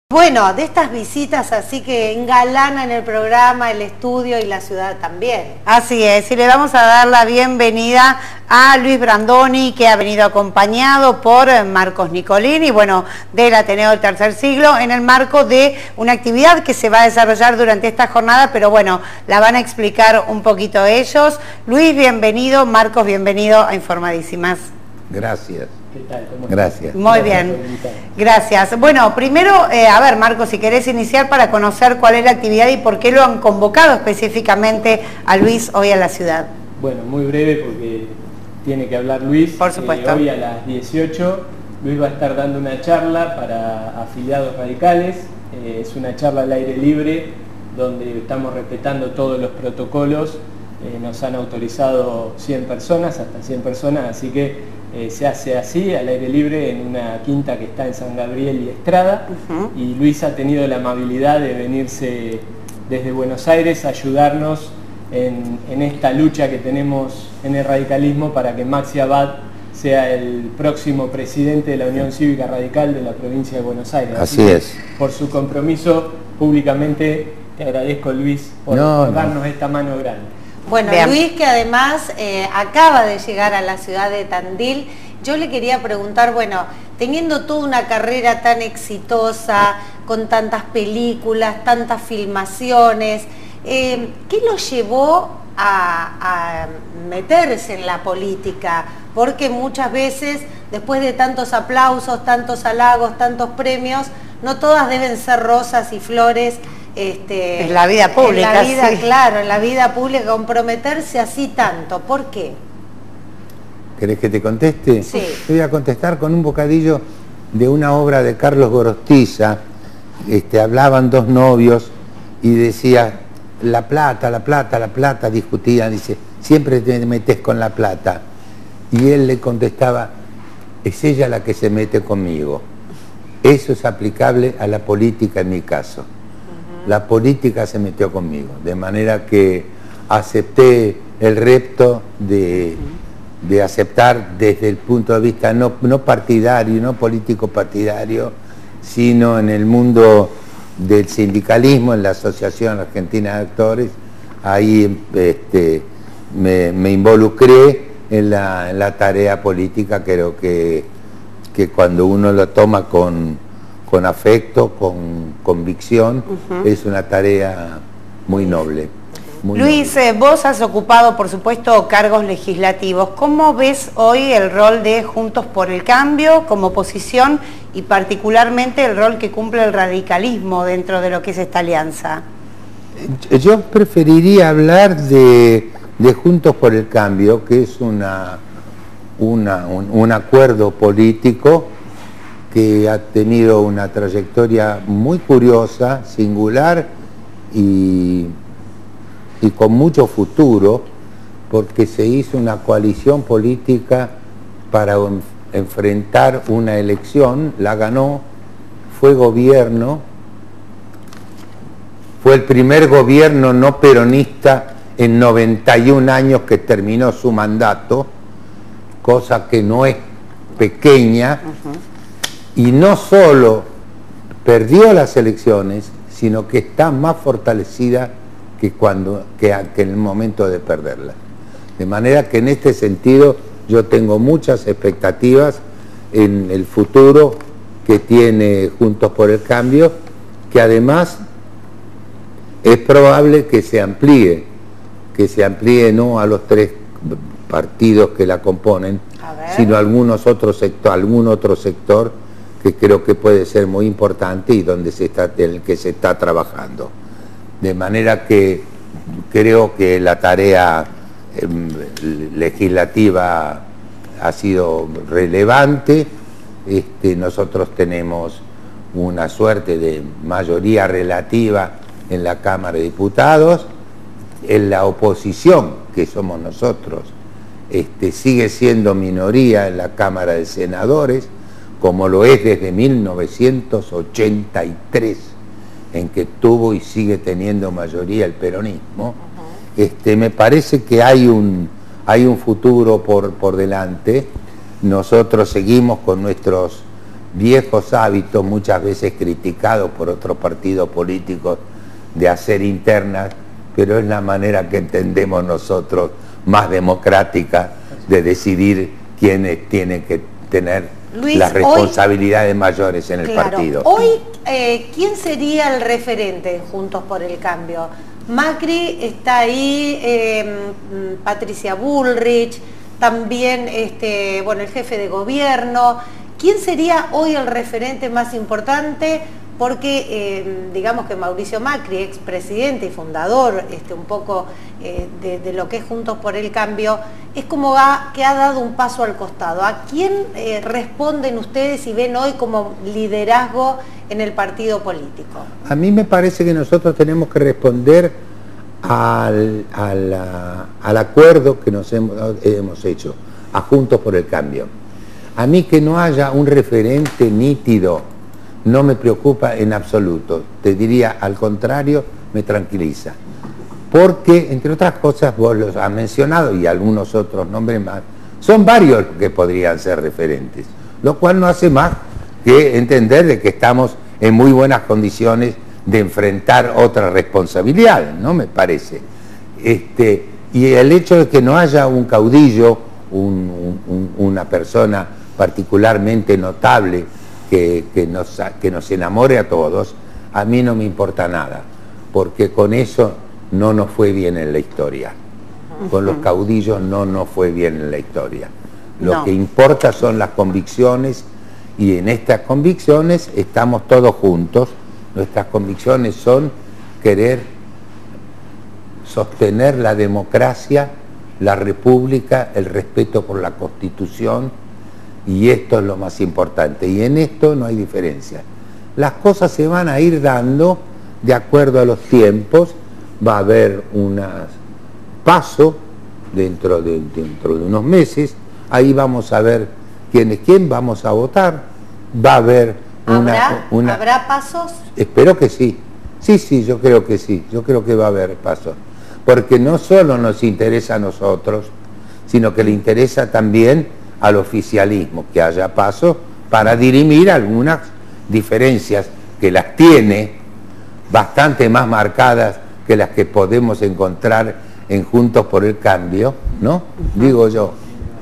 Bueno, de estas visitas así que engalanan el programa, el estudio y la ciudad también. Así es, y le vamos a dar la bienvenida a Luis Brandoni, que ha venido acompañado por Marcos Nicolini, bueno, del Ateneo del Tercer Siglo, en el marco de una actividad que se va a desarrollar durante esta jornada, pero bueno, la van a explicar un poquito ellos. Luis, bienvenido, Marcos, bienvenido a Informadísimas. Gracias. ¿Qué tal? ¿Cómo estás? Gracias. Muy bien, gracias. Bueno, primero, a ver, Marcos, si querés iniciar para conocer cuál es la actividad y por qué lo han convocado específicamente a Luis hoy a la ciudad. Bueno, muy breve porque tiene que hablar Luis. Por supuesto. Hoy a las 18 Luis va a estar dando una charla para afiliados radicales. Es una charla al aire libre donde estamos respetando todos los protocolos. Nos han autorizado 100 personas, hasta 100 personas, así que se hace así, al aire libre, en una quinta que está en San Gabriel y Estrada. Y Luis ha tenido la amabilidad de venirse desde Buenos Aires a ayudarnos en esta lucha que tenemos en el radicalismo para que Maxi Abad sea el próximo presidente de la Unión Cívica Radical de la provincia de Buenos Aires. Así es. Por su compromiso, públicamente te agradezco, Luis, por darnos esta mano grande. Bueno, bien. Luis, que además acaba de llegar a la ciudad de Tandil, yo le quería preguntar, bueno, teniendo toda una carrera tan exitosa, con tantas películas, tantas filmaciones, ¿qué lo llevó a meterse en la política? Porque muchas veces, después de tantos aplausos, tantos halagos, tantos premios, no todas deben ser rosas y flores. En la vida pública, en la vida, sí. Claro, en la vida pública, comprometerse así tanto. ¿Por qué? ¿Querés que te conteste? Sí. Te voy a contestar con un bocadillo de una obra de Carlos Gorostiza. Hablaban dos novios y decía, la plata, la plata, la plata, discutían, dice, siempre te metes con la plata. Y él le contestaba, es ella la que se mete conmigo. Eso es aplicable a la política en mi caso. La política se metió conmigo, de manera que acepté el reto de aceptar desde el punto de vista no partidario, no político partidario, sino en el mundo del sindicalismo, en la Asociación Argentina de Actores. Ahí me involucré en la tarea política. Creo que cuando uno lo toma con afecto, con convicción, es una tarea muy noble. Luis, vos has ocupado, por supuesto, cargos legislativos. ¿Cómo ves hoy el rol de Juntos por el Cambio como oposición y particularmente el rol que cumple el radicalismo dentro de lo que es esta alianza? Yo preferiría hablar de Juntos por el Cambio, que es un acuerdo político que ha tenido una trayectoria muy curiosa, singular y con mucho futuro, porque se hizo una coalición política para enfrentar una elección, la ganó, fue gobierno, fue el primer gobierno no peronista en 91 años que terminó su mandato, cosa que no es pequeña. Y no solo perdió las elecciones, sino que está más fortalecida que en el momento de perderlas. De manera que en este sentido yo tengo muchas expectativas en el futuro que tiene Juntos por el Cambio, que además es probable que se amplíe no a los 3 partidos que la componen, sino a algún otro sector que creo que puede ser muy importante y en el que se está trabajando. De manera que creo que la tarea legislativa ha sido relevante. Nosotros tenemos una suerte de mayoría relativa en la Cámara de Diputados. En la oposición, que somos nosotros, sigue siendo minoría en la Cámara de Senadores, como lo es desde 1983, en que tuvo y sigue teniendo mayoría el peronismo. Me parece que hay un futuro por delante. Nosotros seguimos con nuestros viejos hábitos, muchas veces criticados por otros partidos políticos, de hacer internas, pero es la manera que entendemos nosotros más democrática de decidir quiénes tienen que tener Luis, las responsabilidades mayores en el partido. Hoy, ¿quién sería el referente de Juntos por el Cambio? Macri está ahí, Patricia Bullrich, también bueno, el jefe de gobierno. ¿Quién sería hoy el referente más importante? Porque digamos que Mauricio Macri, expresidente y fundador un poco de lo que es Juntos por el Cambio, es como que ha dado un paso al costado. ¿A quién responden ustedes y ven hoy como liderazgo en el partido político? A mí me parece que nosotros tenemos que responder al acuerdo que nos hemos hecho, a Juntos por el Cambio. A mí que no haya un referente nítido no me preocupa en absoluto, te diría al contrario, me tranquiliza. Porque, entre otras cosas, vos los has mencionado y algunos otros nombres más, son varios que podrían ser referentes, lo cual no hace más que entender de que estamos en muy buenas condiciones de enfrentar otras responsabilidades, ¿no? Me parece. Y el hecho de que no haya un caudillo, una persona particularmente notable, que nos enamore a todos, a mí no me importa nada, porque con eso no nos fue bien en la historia. Con los caudillos no nos fue bien en la historia. Lo que importa son las convicciones, y en estas convicciones estamos todos juntos. Nuestras convicciones son querer sostener la democracia, la república, el respeto por la Constitución, y esto es lo más importante, y en esto no hay diferencia. Las cosas se van a ir dando de acuerdo a los tiempos. Va a haber un paso dentro de unos meses, ahí vamos a ver quién es quién, vamos a votar, va a haber ¿Habrá pasos? Espero que sí, sí, yo creo que sí, yo creo que va a haber pasos, porque no solo nos interesa a nosotros, sino que le interesa también al oficialismo que haya pasos para dirimir algunas diferencias que las tiene bastante más marcadas que las que podemos encontrar en Juntos por el Cambio, ¿no? Digo yo.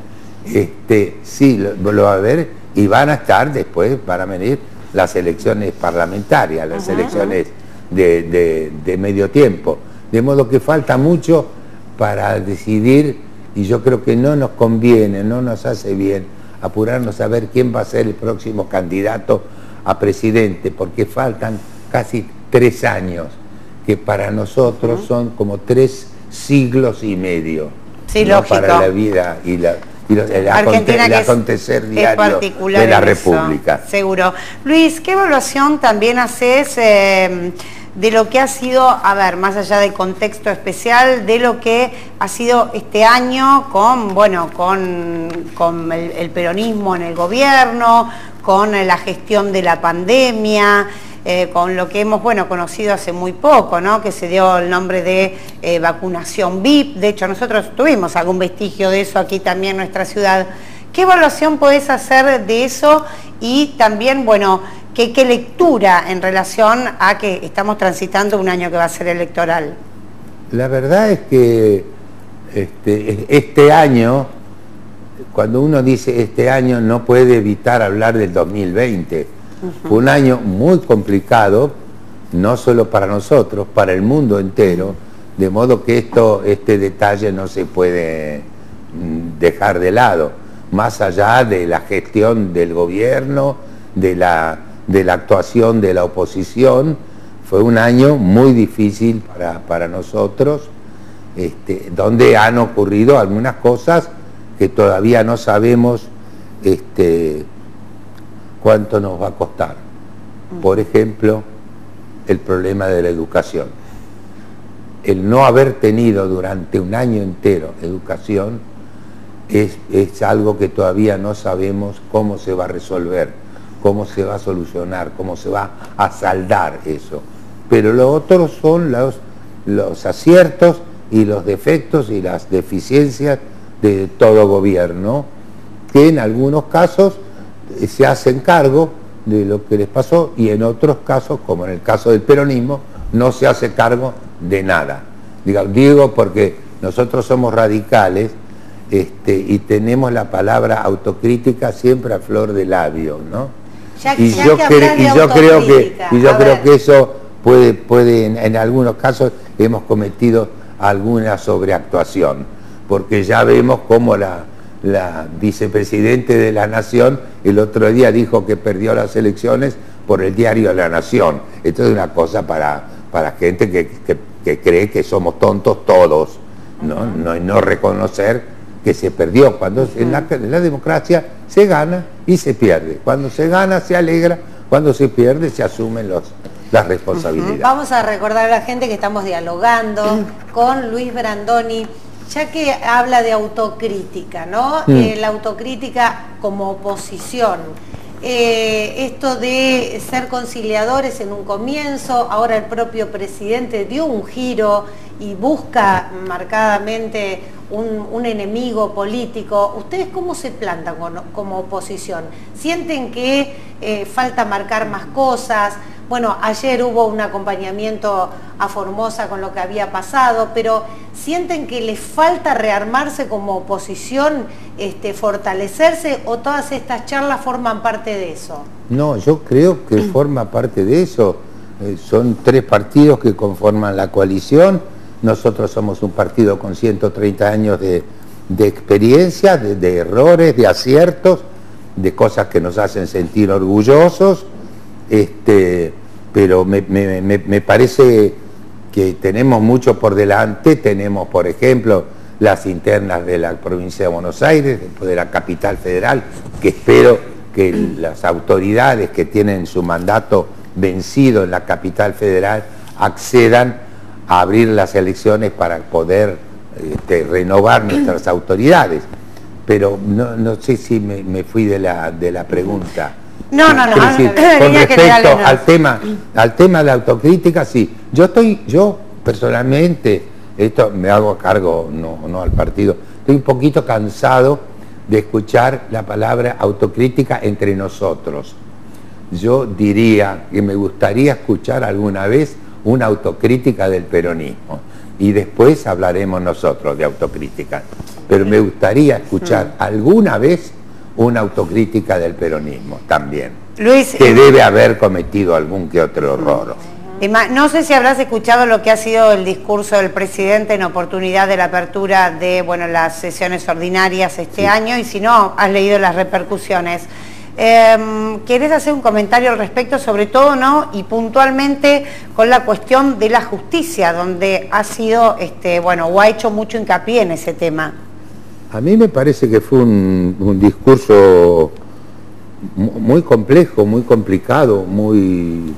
Sí, lo va a haber, y van a estar después, van a venir las elecciones parlamentarias, las elecciones de medio tiempo. De modo que falta mucho para decidir, y yo creo que no nos conviene, no nos hace bien apurarnos a ver quién va a ser el próximo candidato a presidente, porque faltan casi 3 años, que para nosotros son como 3 siglos y medio. Sí, ¿no? lógico. Para la vida y el acontecer diario de la República. Seguro. Luis, ¿qué evaluación también haces de lo que ha sido, a ver, más allá del contexto especial, de lo que ha sido este año con el peronismo en el gobierno, con la gestión de la pandemia, con lo que hemos conocido hace muy poco, ¿no? Que se dio el nombre de vacunación VIP? De hecho, nosotros tuvimos algún vestigio de eso aquí también en nuestra ciudad. ¿Qué evaluación podés hacer de eso? Y también, ¿qué lectura en relación a que estamos transitando un año que va a ser electoral? La verdad es que este año, cuando uno dice este año, no puede evitar hablar del 2020. Fue un año muy complicado, no solo para nosotros, para el mundo entero, de modo que este detalle no se puede dejar de lado, más allá de la gestión del gobierno, de la actuación de la oposición. Fue un año muy difícil para nosotros, donde han ocurrido algunas cosas que todavía no sabemos cuánto nos va a costar. Por ejemplo, el problema de la educación. El no haber tenido durante un año entero educación es algo que todavía no sabemos cómo se va a resolver, cómo se va a solucionar, cómo se va a saldar eso. Pero lo otro son los aciertos y los defectos y las deficiencias de todo gobierno, que en algunos casos se hacen cargo de lo que les pasó, y en otros casos, como en el caso del peronismo, no se hace cargo de nada. Digo porque nosotros somos radicales, y tenemos la palabra autocrítica siempre a flor de labio, ¿no? Y yo creo que eso puede en algunos casos hemos cometido alguna sobreactuación, porque ya vemos cómo la vicepresidente de la Nación el otro día dijo que perdió las elecciones por el diario La Nación. Esto es una cosa para gente que cree que somos tontos todos, no reconocer que se perdió. Cuando en la democracia se gana y se pierde. Cuando se gana se alegra, cuando se pierde se asumen las responsabilidades. Vamos a recordar a la gente que estamos dialogando con Luis Brandoni, ya que habla de autocrítica, ¿no? La autocrítica como oposición. Esto de ser conciliadores en un comienzo, ahora el propio presidente dio un giro y busca marcadamente un enemigo político. ¿Ustedes cómo se plantan como oposición? ¿Sienten que falta marcar más cosas? Bueno, ayer hubo un acompañamiento a Formosa con lo que había pasado, pero ¿sienten que les falta rearmarse como oposición, fortalecerse, o todas estas charlas forman parte de eso? No, yo creo que forma parte de eso. Son 3 partidos que conforman la coalición. Nosotros somos un partido con 130 años de experiencia, de errores, de aciertos, de cosas que nos hacen sentir orgullosos. Pero me parece que tenemos mucho por delante. Tenemos, por ejemplo, las internas de la provincia de Buenos Aires, de la capital federal, que espero que las autoridades que tienen su mandato vencido en la capital federal accedan a abrir las elecciones para poder renovar nuestras autoridades. Pero no sé si me fui de la pregunta. No. Con respecto al tema de la autocrítica, sí. Yo personalmente, esto me hago a cargo, no al partido, estoy un poquito cansado de escuchar la palabra autocrítica entre nosotros. Yo diría que me gustaría escuchar alguna vez una autocrítica del peronismo, y después hablaremos nosotros de autocrítica, pero me gustaría escuchar alguna vez una autocrítica del peronismo también, Luis, que debe haber cometido algún que otro error. No sé si habrás escuchado lo que ha sido el discurso del presidente en oportunidad de la apertura de las sesiones ordinarias este año, y si no, has leído las repercusiones. ¿Querés hacer un comentario al respecto, sobre todo, ¿no? Y puntualmente con la cuestión de la justicia, donde ha sido, o ha hecho mucho hincapié en ese tema? A mí me parece que fue un discurso muy complejo, muy complicado, muy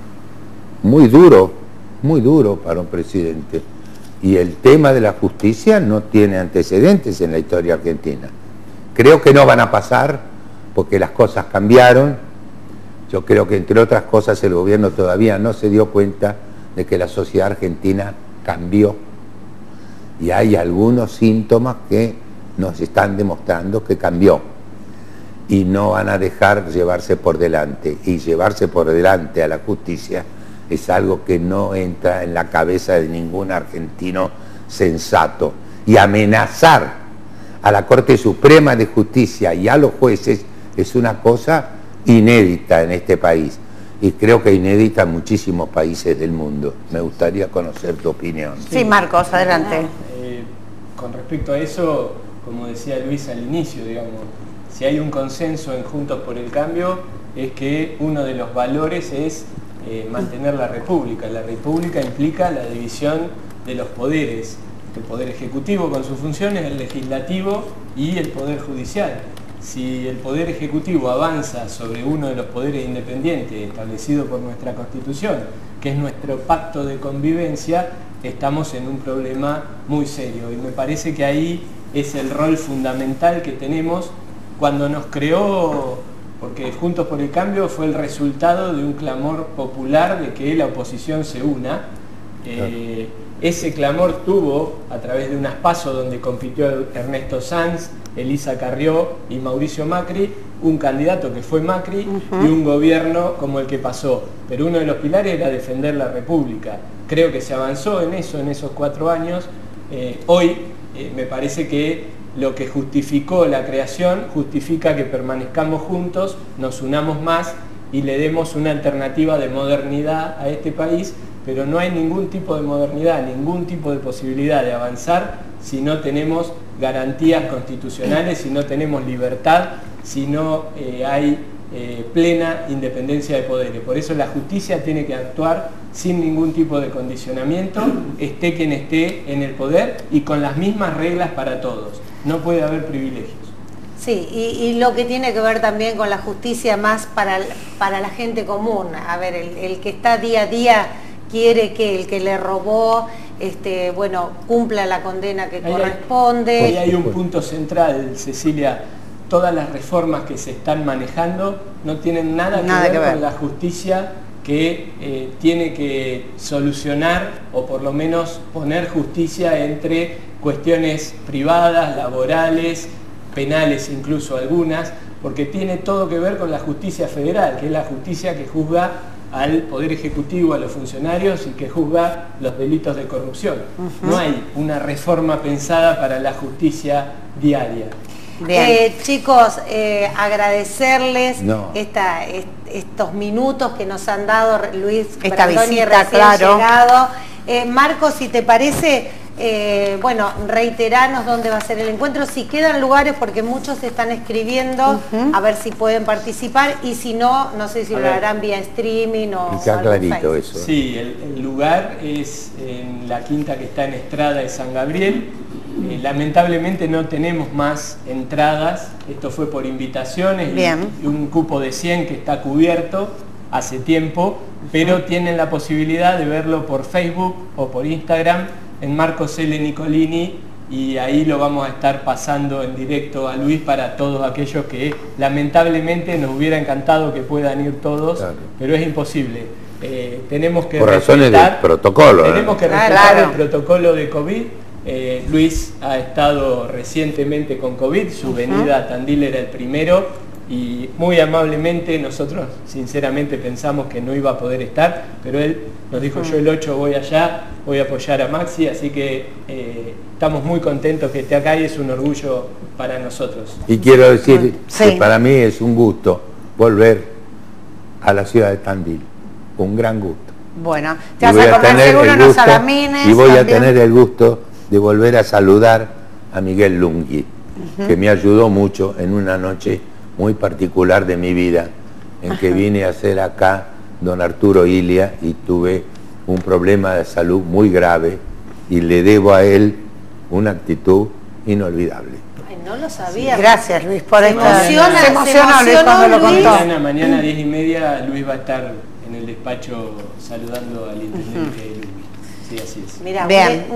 duro para un presidente. Y el tema de la justicia no tiene antecedentes en la historia argentina. Creo que no van a pasar, porque las cosas cambiaron. Yo creo que, entre otras cosas, el gobierno todavía no se dio cuenta de que la sociedad argentina cambió, y hay algunos síntomas que nos están demostrando que cambió, y no van a dejar llevarse por delante. Y llevarse por delante a la justicia es algo que no entra en la cabeza de ningún argentino sensato, y amenazar a la Corte Suprema de Justicia y a los jueces es una cosa inédita en este país, y creo que inédita en muchísimos países del mundo. Me gustaría conocer tu opinión. Sí, Marcos, adelante. Con respecto a eso, como decía Luis al inicio, si hay un consenso en Juntos por el Cambio, es que uno de los valores es mantener la República. La República implica la división de los poderes: el Poder Ejecutivo con sus funciones, el Legislativo y el Poder Judicial. Si el Poder Ejecutivo avanza sobre uno de los poderes independientes establecido por nuestra Constitución, que es nuestro pacto de convivencia, estamos en un problema muy serio. Y me parece que ahí es el rol fundamental que tenemos cuando nos creó, porque Juntos por el Cambio fue el resultado de un clamor popular de que la oposición se una. Ese clamor tuvo, a través de unas PASO donde compitió Ernesto Sanz, Elisa Carrió y Mauricio Macri, un candidato que fue Macri y un gobierno como el que pasó. Pero uno de los pilares era defender la República. Creo que se avanzó en eso, en esos 4 años. Hoy me parece que lo que justificó la creación justifica que permanezcamos juntos, nos unamos más y le demos una alternativa de modernidad a este país, pero no hay ningún tipo de modernidad, ningún tipo de posibilidad de avanzar si no tenemos garantías constitucionales, si no tenemos libertad, si no hay plena independencia de poderes. Por eso la justicia tiene que actuar sin ningún tipo de condicionamiento, esté quien esté en el poder y con las mismas reglas para todos. No puede haber privilegios. Sí, y lo que tiene que ver también con la justicia más para la gente común. A ver, el que está día a día quiere que el que le robó, bueno, cumpla la condena que corresponde. Ahí hay un punto central, Cecilia. Todas las reformas que se están manejando no tienen nada que ver con la justicia que tiene que solucionar o por lo menos poner justicia entre cuestiones privadas, laborales, penales incluso algunas, porque tiene todo que ver con la justicia federal, que es la justicia que juzga al Poder Ejecutivo, a los funcionarios y que juzga los delitos de corrupción. No hay una reforma pensada para la justicia diaria. Chicos, agradecerles estos minutos que nos han dado Luis Brandoni, recién llegado. Marcos, si te parece, bueno, reiteranos dónde va a ser el encuentro, si quedan lugares, porque muchos están escribiendo, a ver si pueden participar, y si no, no sé si lo harán vía streaming o está clarito eso. Sí, el lugar es en la quinta que está en Estrada de San Gabriel. Lamentablemente no tenemos más entradas, esto fue por invitaciones y un cupo de 100 que está cubierto hace tiempo, pero tienen la posibilidad de verlo por Facebook o por Instagram en Marcos L. Nicolini, y ahí lo vamos a estar pasando en directo a Luis para todos aquellos que lamentablemente nos hubiera encantado que puedan ir todos, pero es imposible. Tenemos que por razones de protocolo. Tenemos que respetar el protocolo de COVID. Luis ha estado recientemente con COVID, su venida a Tandil era el primero y muy amablemente nosotros sinceramente pensamos que no iba a poder estar, pero él nos dijo yo el 8 voy allá, voy a apoyar a Maxi, así que estamos muy contentos que esté acá y es un orgullo para nosotros. Y quiero decir que para mí es un gusto volver a la ciudad de Tandil, un gran gusto. Bueno, te vas a comer seguro unos salamines. Y voy a tener el gusto de volver a saludar a Miguel Lunghi, que me ayudó mucho en una noche muy particular de mi vida, en que vine a hacer acá don Arturo Ilia y tuve un problema de salud muy grave y le debo a él una actitud inolvidable. Ay, no lo sabía. Gracias, Luis, por esto. Se emocionó Luis cuando lo contó. Mañana 10:30 Luis va a estar en el despacho saludando al intendente Lunghi. Sí, así es. Mira,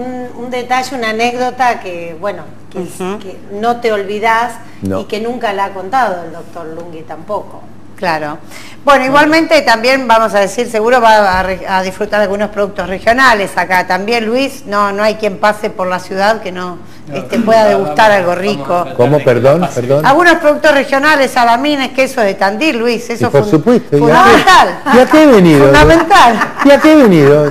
un detalle, una anécdota que, bueno, que no te olvidás y que nunca la ha contado el doctor Lunghi tampoco. Claro. Bueno, igualmente también vamos a decir, seguro va a disfrutar de algunos productos regionales acá. También, Luis, no hay quien pase por la ciudad que no pueda degustar algo rico. ¿Cómo? Perdón. Algunos productos regionales, salamines, quesos de Tandil, Luis, eso por supuesto. Fundamental. ¿Y a qué he venido? Fundamental. ¿Y a qué he venido?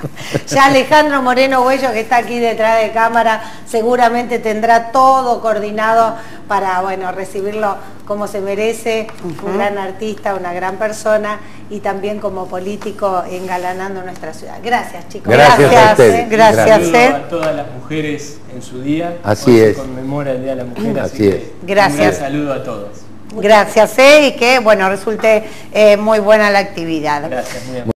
Ya Alejandro Moreno Huello, que está aquí detrás de cámara, seguramente tendrá todo coordinado para, bueno, recibirlo como se merece, un gran artista, una gran persona y también como político engalanando nuestra ciudad. Gracias, chicos. Gracias a ustedes. Gracias. A todas las mujeres en su día. Así Hoy es. Se conmemora el Día de la Mujer, así es. Gracias. Un gran saludo a todas. Gracias, y que, bueno, resulte muy buena la actividad. Gracias, muy amable.